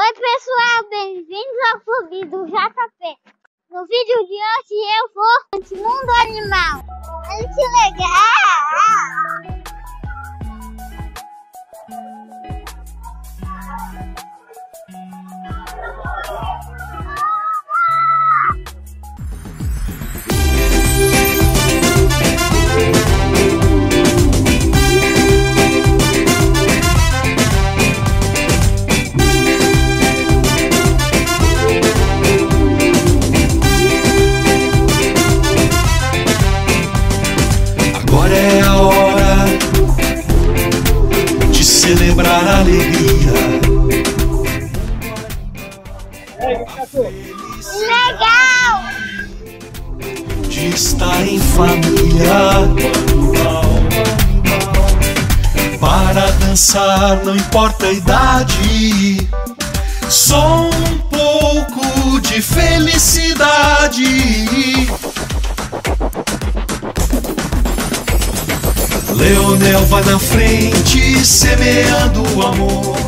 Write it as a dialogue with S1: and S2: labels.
S1: Oi pessoal, bem-vindos ao Clube do JP. No vídeo de hoje eu vou no mundo animal. Olha que legal!
S2: Agora é a hora de celebrar a alegria.
S1: Legal!
S2: De estar em família. Para dançar não importa a idade, só um pouco de felicidade. Leonel vai na frente, semeando o amor.